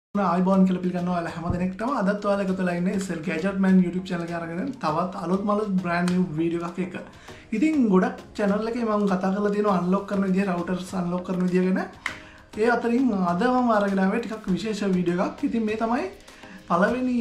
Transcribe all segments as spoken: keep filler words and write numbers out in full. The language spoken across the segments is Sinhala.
आईबॉन කියලා පිළිගන්නවා ඔයාලා හැම දෙනෙක්ටම අදත් ඔයාලා එකතු වෙලා ඉන්නේ cell gadget man YouTube channel එක අරගෙන තවත් අලුත් මලුත් brand new video එකක් එක්ක. ඉතින් ගොඩක් channel එකේ මම කතා කරලා තියෙනවා unlock කරන විදිහ routers unlock කරන විදිහ ගැන. ඒ අතරින් අද මම අරගෙන ආවේ ටිකක් විශේෂ video එකක්. ඉතින් මේ තමයි පළවෙනි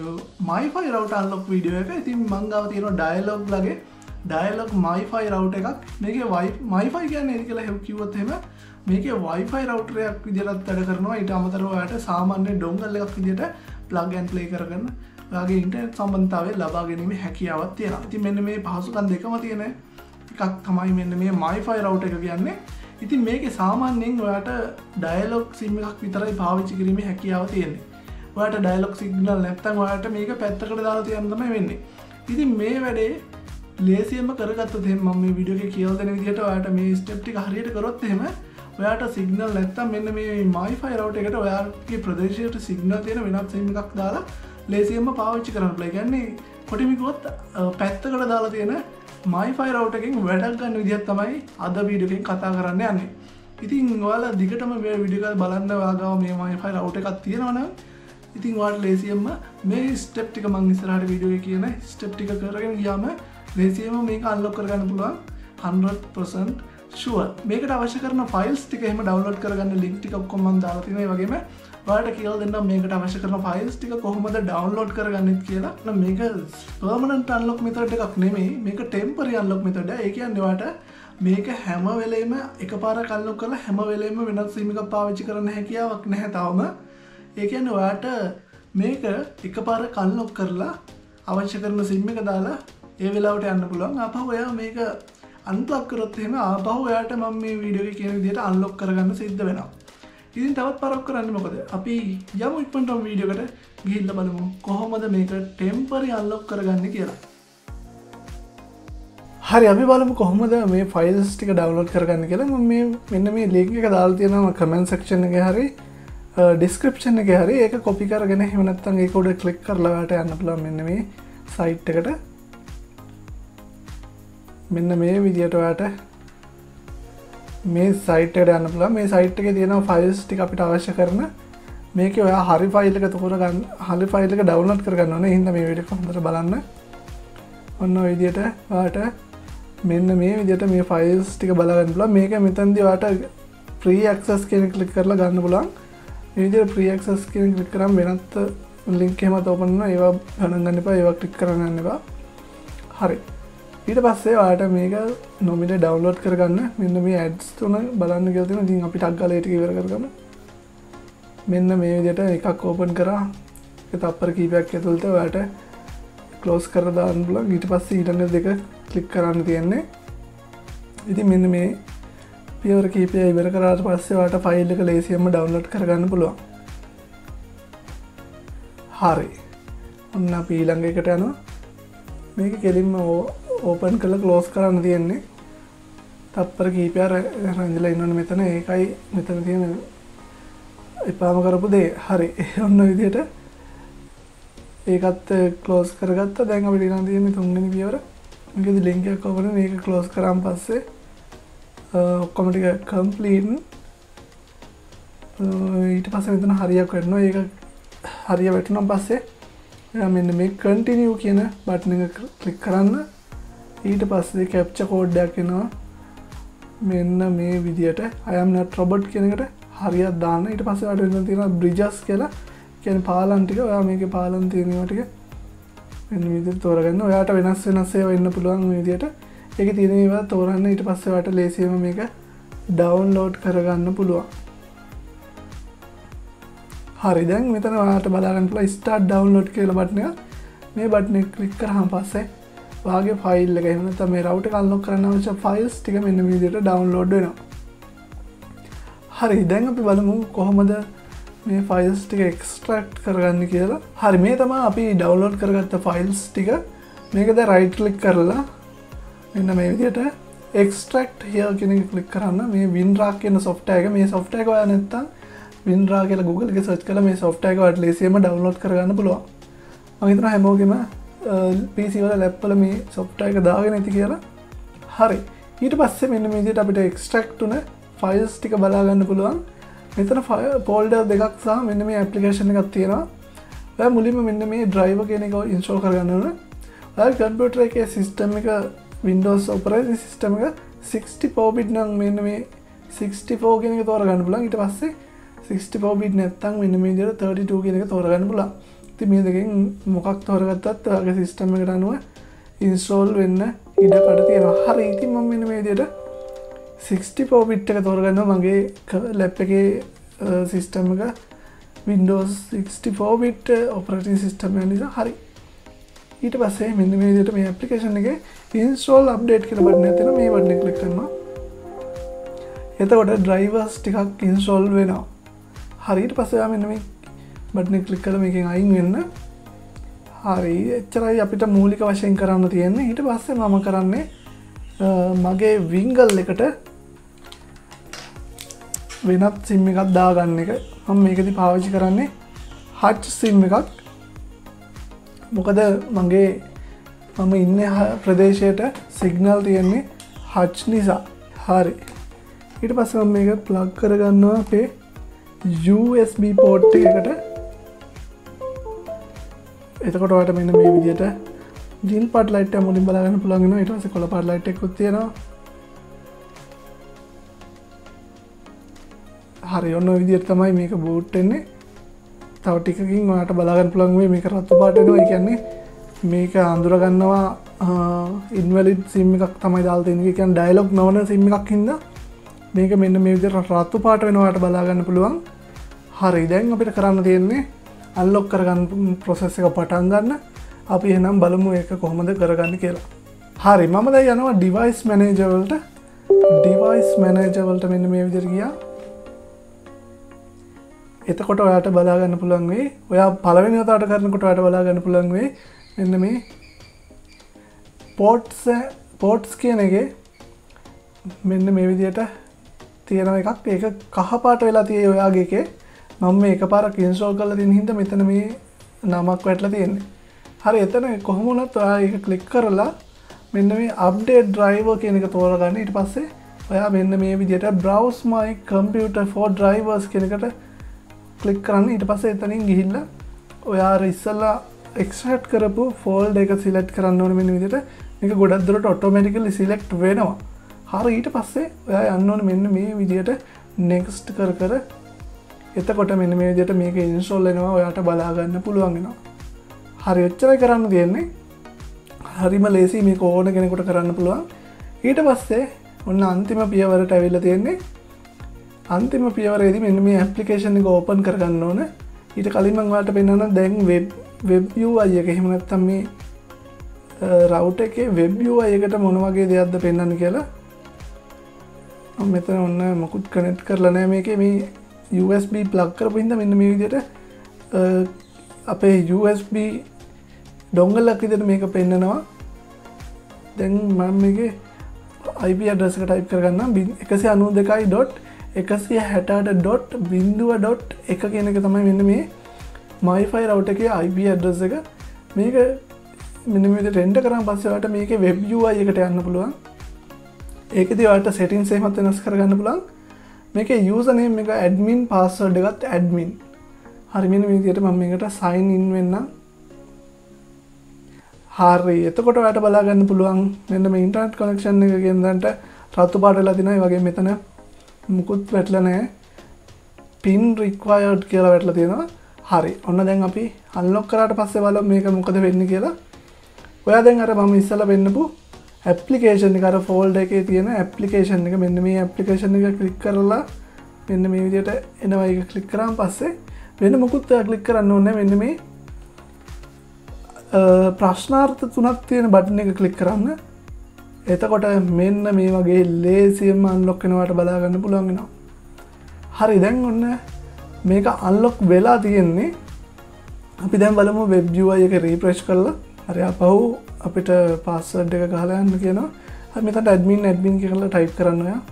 MiFi router unlock video එක. ඉතින් මම ගාව තියෙනවා Dialog ලගේ Dialog MiFi router එකක්. මේකේ MiFi කියන්නේ ඒක කියලා කිව්වොත් එහෙම මේකේ Wi-Fi router එකක් විදිහට වැඩ කරනවා. ඊට අමතරව ඔයාලට සාමාන්‍ය dongle එකක් විදිහට plug and play කරගන්න ඔයාගේ ඉන්ටර්නෙට් සම්බන්ධතාවය ලබා ගැනීමේ හැකියාවක් තියෙනවා. ඉතින් මෙන්න මේ පහසුකම් දෙකම තියෙන එකක් තමයි මෙන්න මේ MiFi router එක කියන්නේ. ඉතින් මේකේ සාමාන්‍යයෙන් ඔයාලට Dialog SIM එකක් විතරයි පාවිච්චි කිරීමේ හැකියාව තියෙන්නේ. ඔයාලට Dialog signal නැත්නම් ඔයාලට මේක පැත්තකට දාලා තියන්න තමයි වෙන්නේ. ඉතින් මේ වැඩේ ලේසියෙන්ම කරගත්තොත් එහෙනම් මම මේ වීඩියෝ එකේ කියලා දෙන විදිහට ඔයාලට මේ ස්ටෙප් ටික හරියට කරොත් එහෙම ඔයාට සිගනල් නැත්තම් මෙන්න මේ MiFi router එකට ඔයාගේ ප්‍රදේශයට සිගනල් තියෙන වෙනත් SIM එකක් දාලා ලේසියෙන්ම පාවිච්චි කරන්න පුළුවන්. ඒ කියන්නේ කොටිම කිව්වොත් පැත්තකට දාලා තියෙන MiFi router එකෙන් වැඩක් ගන්න විදිහක් තමයි අද වීඩියෝ එකෙන් කතා කරන්න යන්නේ. ඉතින් ඔයාලා දිගටම මේ වීඩියෝ එක බලන්න ඔයාගාව මේ MiFi router එකක් තියෙනවා නම් ඉතින් ඔයාලට ලේසියෙන්ම මේ ස්ටෙප් ටික මම ඉස්සරහට වීඩියෝ එකේ කියන ස්ටෙප් ටික කරගෙන ගියාම ලේසියෙන්ම මේක අන්ලොක් කරගන්න පුළුවන් hundred percent ෂුවර්. මේකට අවශ්‍ය කරන ෆයිල්ස් ටික එහෙම ඩවුන්ලෝඩ් කරගන්න ලින්ක් ටික ඔක්කොම මම දාලා තියෙනවා. ඒ වගේම ඔයාලට කියලා දෙන්නම් මේකට අවශ්‍ය කරන ෆයිල්ස් ටික කොහොමද ඩවුන්ලෝඩ් කරගන්නෙත් කියලා. මේක පර්මනන්ට් අන්ලොක් මෙතඩ් එකක් නෙමෙයි. මේක ටෙම්පරරි අන්ලොක් මෙතඩ් එක. ඒ කියන්නේ ඔයාලට මේක හැම වෙලෙම එකපාරක් අන්ලොක් කරලා හැම වෙලෙම වෙනත් SIM එකක් පාවිච්චි කරන්න හැකියාවක් නැහැ තාම. ඒ කියන්නේ ඔයාලට මේක එකපාරක් අන්ලොක් කරලා අවශ්‍ය කරන SIM එක දාලා ඒ වෙලාවට යන්න පුළුවන්. ආපහු ඔයා මේක අන්ප්ලග් කරොත් එහෙම ආපහු ඔයාට මම මේ වීඩියෝ එකේ කියන විදිහට අන්ලොක් කරගන්න සිද්ධ වෙනවා. ඉතින් තවත් පාරක් කරන්නේ මොකද? අපි යමු ඉක්මනටම වීඩියෝ එකට ගිහිල්ලා බලමු කොහොමද මේක ටෙම්පරරි අන්ලොක් කරගන්නේ කියලා. හරි අපි බලමු කොහොමද මේ ෆයිල්ස් ටික ඩවුන්ලෝඩ් කරගන්නේ කියලා. මම මේ මෙන්න මේ ලින්ක් එක දාලා තියෙනවා කමෙන්ට් සෙක්ෂන් එකේ හරි ඩිස්ක්‍රිප්ෂන් එකේ හරි. ඒක කොපි කරගෙන එහෙම නැත්නම් ඒක උඩ ක්ලික් කරලා ඔයාට යන්න පුළුවන් මෙන්න මේ සයිට් එකට. මෙන්න මේ විදියට ඔයාට මේ සයිට් එකට යන්න පුළුවන්. මේ සයිට් එකේ තියෙනවා ෆයිල්ස් ටික අපිට අවශ්‍ය කරන. මේකේ ඔයා හරි ෆයිල් එක තෝර ගන්න, හරි ෆයිල් එක ඩවුන්ලෝඩ් කරගන්න ඕනේ. එහෙනම් මේ වීඩියෝ එක හොඳට බලන්න. ඔන්න ඔය විදියට ඔයාට මෙන්න මේ විදියට මේ ෆයිල්ස් ටික බලා ගන්න පුළුවන්. මේක මෙතනදී ඔයාට free access කියන ක්ලික් කරලා ගන්න පුළුවන්. මේ විදියට free access කියන ක්ලික් කරාම වෙනත් link එකමත් open වෙනවා. ඒවා ගණන් ගන්න එපා. ඒවා ක්ලික් කරන්න යන්න එපා. හරි. ඊට පස්සේ ඔයාලට මේක නොමිලේ ඩවුන්ලෝඩ් කරගන්න මෙන්න මේ ඇඩ්ස් තුන බලන්න කියලා තියෙනවා. ඉතින් අපි ටක් ගාලා ඒක ඉවර කරගමු. මෙන්න මේ විදිහට එකක් ඕපන් කරා. ඒක තප්පර කීපයක් ඇතුළත ඔයාලට ක්ලෝස් කරලා දාන්න පුළුවන්. ඊට පස්සේ ඊළඟ දෙක ක්ලික් කරන්න තියෙන්නේ. ඉතින් මෙන්න මේ පියවර කීපය ඉවර කරාට පස්සේ ඔයාලට ෆයිල් එක ලේසියෙන්ම ඩවුන්ලෝඩ් කරගන්න පුළුවන්. හරි. ඔන්න අපි ඊළඟ එකට යනවා. මේක කෙලින්ම ඕපන් කරලා ක්ලෝස් කරන්න තියෙන්නේ. තප්පර කීපයක් රැඳිලා ඉන්නවනේ මෙතන. ඒකයි මෙතන තියෙන එපාම කරපු දේ. හරි. ඔන්න විදිහට ඒකත් ක්ලෝස් කරගත්තා. දැන් අපිට ඊළඟ තියෙන්නේ තුන්වෙනි පියවර. මේකෙදි ලින්ක් එකක් ඕපන් කරලා මේක ක්ලෝස් කරාන් පස්සේ ඔක්කොම ටික කම්ප්ලීට්. ඊට පස්සේ මෙතන හරියක් වෙනවා. ඒක හරිය වැටුණාන් පස්සේ මෙන්න මේ කන්ටිනියු කියන බටන් එක ක්ලික් කරන්න. ඊට පස්සේ කැප්චර් කෝඩ් එකක් එනවා. මෙන්න මේ විදියට I am not robot කියන එකට හරියට දාන්න. ඊට පස්සේ ඔයාලට වෙන තියෙනවා bridges කියලා. කියන්නේ පාලම් ටික. ඔයා මේකේ පාලම් තියෙනවා ටික මෙන්න මේ විදිහට තෝරගන්න. ඔයාට වෙනස් වෙනස් ඒවා ඉන්න පුළුවන් මේ විදියට. ඒකේ තියෙන ඒවා තෝරන්න. ඊට පස්සේ ඔයාට ලේසියෙන්ම මේක ඩවුන්ලෝඩ් කරගන්න පුළුවන්. හරි. දැන් මෙතන ඔයාලට බලා ගන්න පුළුවන් start download කියලා බටන් එක. මේ බටන් එක ක්ලික් කරාම පස්සේ ඔයාගේ ෆයිල් එක එහෙම නැත්නම් මේ router එක unlock කරන්න අවශ්‍ය ෆයිල්ස් ටික මෙන්න මේ විදිහට download වෙනවා. හරි. දැන් අපි බලමු කොහොමද මේ ෆයිල්ස් ටික extract කරගන්නේ කියලා. හරි. මේ තමයි අපි download කරගත්ත ෆයිල්ස් ටික. මේක දැන් right click කරලා මෙන්න මේ විදිහට extract here කියන එක ක්ලික් කරන්න. මේ WinRAR කියන software එක. මේ software එක ඔයා නැත්තම් WinRAR කියලා Google එකේ search කරලා මේ software එක ඔයාලට ලේසියෙන්ම download කරගන්න පුළුවන්. මම හිතනවා හැමෝගෙම P C වල lap වල මේ software එක දාගෙන ඇති කියලා. හරි. ඊට පස්සේ මෙන්න මේ විදිහට අපිට extract උන files ටික බලා ගන්න පුළුවන්. මෙතන ෆෝල්ඩර් දෙකක් සහ මෙන්න මේ ඇප්ලිකේෂන් එකක් තියෙනවා. ඔයා මුලින්ම මෙන්න මේ driver කියන එක ඉන්ස්ටෝල් කරගන්න ඕන. ඔයාගේ කම්පියුටර් එකේ සිස්ටම් එක Windows operating system එක sixty-four bit නම් මෙන්න මේ sixty-four කියන එක තෝරගන්න පුළුවන්. ඊට පස්සේ sixty-four bit නැත්නම් මෙන්න මේ විදිහට thirty-two කියන එක තෝරගන්න පුළුවන්. ඉතින් මේ දෙකෙන් මොකක් තෝරගත්තත් ඔයාගේ සිස්ටම් එකට අනුව ඉන්ස්ටෝල් වෙන්න ඉඩ කඩ තියෙනවා. හරි. ඉතින් මම මෙන්න මේ විදිහට sixty-four bit එක තෝරගන්නවා. මගේ ලැප් එකේ සිස්ටම් එක Windows sixty-four bit operating system එක නිසා. හරි. ඊට පස්සේ මෙන්න මේ විදිහට මේ ඇප්ලිකේෂන් එකේ install update කියලා බටන් එකක් තියෙනවා. මේ බටන් එක ක්ලික් කරනවා. එතකොට drivers ටිකක් install වෙනවා. හරි. ඊට පස්සේ ආ මෙන්න මේ බටන් එක ක්ලික් කරලා මේකෙන් අයින් වෙන්න. හරි. එච්චරයි අපිට මූලික වශයෙන් කරන්න තියෙන්නේ. ඊට පස්සේ මම කරන්නේ මගේ වින්ගල් එකට වෙනත් සිම් එකක් දාගන්න එක. මම මේකදී පාවිච්චි කරන්නේ හච් සිම් එකක්. මොකද මගේ මම ඉන්න ප්‍රදේශයට සිග්නල් තියෙන්නේ හච් නිසා. හරි. ඊට පස්සේ මම මේක ප්ලග් කරගන්නවා අපේ U S B port එකකට. එතකොට ඔයාලට මෙන්න මේ විදිහට ජීන් පාට් ලයිට් එක මුලින් බලා ගන්න පුළුවන් වෙනවා. ඊට පස්සේ කොළ පාට් ලයිට් එකකුත් තියෙනවා. හරි. ඔන්න ඔය විදිහට තමයි මේක බූට් වෙන්නේ. තව ටිකකින් ඔයාලට බලා ගන්න පුළුවන් වෙයි මේක රතු පාට වෙනවා. ඒ කියන්නේ මේක අඳුර ගන්නවා ඉන්වැලිඩ් සිම් එකක් තමයි දාලා තියෙන්නේ. ඒ කියන්නේ ඩයලොග් නොවන සිම් එකක් හින්දා මේක මෙන්න මේ විදිහට රතු පාට වෙනවා. ඔයාලට බලා ගන්න පුළුවන්. හරි. දැන් අපිට කරන්න තියෙන්නේ අන්ලොක් කරගන්න ප්‍රොසෙස් එක පටන් ගන්න. අපි එහෙනම් බලමු ඒක කොහොමද කරගන්නේ කියලා. හරි. මම දැන් යනවා device manager වලට. device manager වලට මෙන්න මේ විදිහට ගියා. එතකොට ඔයාට බලා ගන්න පුළුවන් වෙයි. ඔයා පළවෙනි වතාවට කරනකොට ඔයාට බලා ගන්න පුළුවන් වෙයි මෙන්න මේ ports ports කියන එකේ මෙන්න මේ විදිහට තියෙන එකක්. ඒක කහ පාට වෙලා තියෙයි ඔයාගේ එකේ. මම මේ එකපාරක් ඉන්ස්ටෝල් කරලා තියෙන හින්දා මෙතන මේ නමක් වැටලා තියෙන්නේ. හරි. එතන කොහොම වුණත් ඔයා ඒක ක්ලික් කරලා මෙන්න මේ update driver කියන එක තෝරගන්න. ඊට පස්සේ ඔයා මෙන්න මේ විදිහට browse my computer for drivers කියන එකට ක්ලික් කරන්න. ඊට පස්සේ එතනින් ගිහිල්ලා ඔයා අර ඉස්සෙල්ලා extract කරපු folder එක select කරන්න ඕනේ මෙන්න විදිහට. මේක ගොඩක් දුරට automatically select වෙනවා. හරි. ඊට පස්සේ ඔයා යන්න ඕනේ මෙන්න මේ විදිහට next කර කර. එතකොට මෙන්න මේ විදිහට මේක install වෙනවා. ඔයාට බලා ගන්න පුළුවන් වෙනවා. හරි. එච්චරයි කරන්න තියෙන්නේ. හරිම ලේසි. මේක ඕන කෙනෙකුට කරන්න පුළුවන්. ඊට පස්සේ ඔන්න අන්තිම පියවරට ඇවිල්ලා තියෙන්නේ. අන්තිම පියවරේදී මෙන්න මේ ඇප්ලිකේෂන් එක ඕපන් කරගන්න ඕන. ඊට කලින් මම ඔයාලට පෙන්නන්න දැන් වෙබ් වෙබ් U I එක. එහෙම නැත්නම් මේ රවුටර් එකේ වෙබ් U I එකට මොන වගේ දෙයක්ද පෙන්වන්න කියලා. මම මෙතන ඔන්න මොකුත් කනෙක්ට් කරලා නැහැ මේකේ. මේ U S B ප්ලග් කරපු හින්දා මෙන්න මේ විදිහට අපේ U S B ඩොංගලක් විදිහට මේක පෙන්නනවා. දැන් මම මේකේ I P address එක type කරගන්නම්. one ninety-two dot one sixty-eight dot zero dot one කියන එක තමයි මෙන්න මේ MiFi router එකේ I P address එක. මේක මෙන්න මේ විදිහට enter කරාන් පස්සේ ඔයාලට මේකේ web U I එකට යන්න පුළුවන්. ඒකදී ඔයාලට settings එහෙමත් වෙනස් කරගන්න පුළුවන්. මේකේ username එක admin, password එකත් admin. හරි. මෙන්න මේ විදිහට මම මේකට sign in වෙන්නම්. හරි. එතකොට ඔයාලට බලා ගන්න පුළුවන් මෙන්න මේ internet connection එක ගෙන්දන්ට රතු පාට වෙලා තිනවා. ඒ වගේ මෙතන මුකුත් වැටලා නැහැ. pin required කියලා වැටලා තියෙනවා. හරි. ඔන්න දැන් අපි unlock කරාට පස්සේ බලමු මේක මොකද වෙන්නේ කියලා. ඔයා දැන් අර මම ඉස්සලා වෙන්නපු application එක අර folder එකේ තියෙන application එක මෙන්න මේ application එක click කරලා මෙන්න මේ විදිහට එනවා. ඒක click කරාන් පස්සේ වෙන මොකුත් click කරන්න ඕනේ නැහැ. මෙන්න මේ ප්‍රශ්නාර්ථ තුනක් තියෙන බටන් එක click කරන්න. එතකොට මෙන්න මේ වගේ ලේසියෙන්ම unlock වෙනවට බලා ගන්න පුළුවන් වෙනවා. හරි. දැන් ඔන්න මේක unlock වෙලා තියෙන්නේ. අපි දැන් බලමු web U I එක refresh කරලා. හරි. අපහු අපිට password එක ගහලා යන්න කියනවා. හරි. මෙතනට admin admin කියලා type කරන්න ඔයා.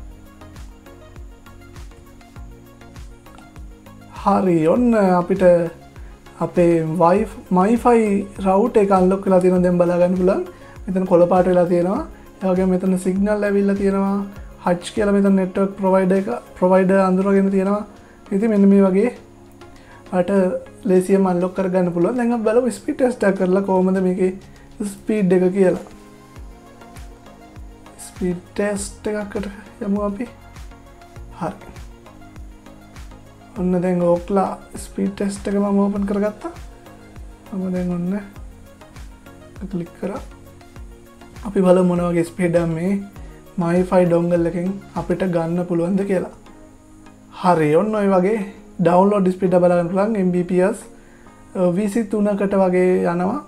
හරි. ඔන්න අපිට අපේ MiFi router එක unlock වෙලා තියෙනවා. දැන් බලා ගන්න පුළුවන්. මෙතන කොළ පාට වෙලා තියෙනවා. ඒ වගේම මෙතන signal ඇවිල්ලා තියෙනවා. Hutch කියලා මෙතන network provider එක provider අඳුරගෙන තියෙනවා. ඉතින් මෙන්න මේ වගේ අට ලේසියෙන් අන්ලොක් කරගන්න පුළුවන්. දැන් අපි බලමු ස්පීඩ් ටෙස්ට් එක කරලා කොහොමද මේකේ ස්පීඩ් එක කියලා. ස්පීඩ් ටෙස්ට් එකකට යමු අපි. හරි. ඔන්න දැන් ඕක්ලා ස්පීඩ් ටෙස්ට් එක මම ඕපන් කරගත්තා. මම දැන් ඔන්න ක්ලික් කරා. අපි බලමු මොන වගේ ස්පීඩ් එකක් මේ MiFi dongle එකෙන් අපිට ගන්න පුළුවන්ද කියලා. හරි. ඔන්න ඔය වගේ ඩවුන්ලෝඩ් ස්පීඩ් එක බලා ගන්න පුළුවන් M B P S විසි තුනකට වගේ යනවා.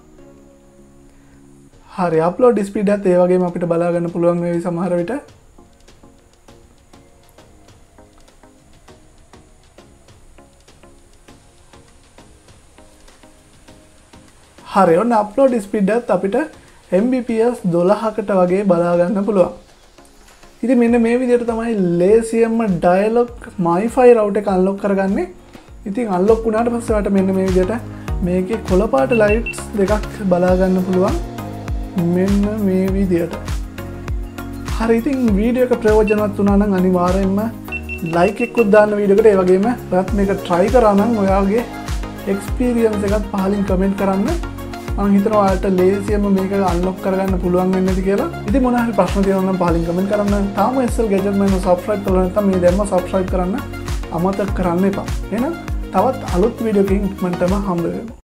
හරි. අප්ලෝඩ් ස්පීඩ් එකත් ඒ වගේම අපිට බලා ගන්න පුළුවන් වෙයි සමහර විට. හරි. ඔන්න අප්ලෝඩ් ස්පීඩ් එකත් අපිට M B P S දොළහකට වගේ බලා ගන්න පුළුවන්. ඉතින් මෙන්න මේ විදිහට තමයි ලේසියෙන්ම ඩයලොග් MiFi router එක අන්ලොක් කරගන්නේ. ඉතින් අන්ලොක් වුණාට පස්සේ ඔයාලට මෙන්න මේ විදිහට මේකේ කොළ පාට ලයිට්ස් දෙකක් බලා ගන්න පුළුවන්. මෙන්න මේ විදිහට. හරි. ඉතින් වීඩියෝ එක ප්‍රයෝජනවත් වුණා නම් අනිවාර්යයෙන්ම ලයික් එකක් දාන්න වීඩියෝ එකට. ඒ වගේම ඔයත් මේක try කරා නම් ඔයාගේ experience එකත් පහලින් comment කරන්න. මම හිතනවා ඔයාලට ලේසියෙන්ම මේක අන්ලොක් කරගන්න පුළුවන් වෙන්නේ නැති කියලා. ඉතින් මොනවා හරි ප්‍රශ්න තියෙනවා නම් පහලින් comment කරන්න. තාම S L Gadget Man subscribe කරලා නැත්නම් මේ දැම්ම subscribe කරන්න අමතක කරන්න එපා. එහෙනම් තවත් අලුත් වීඩියෝ එකකින් ඉක්මනටම හම්බ වෙමු.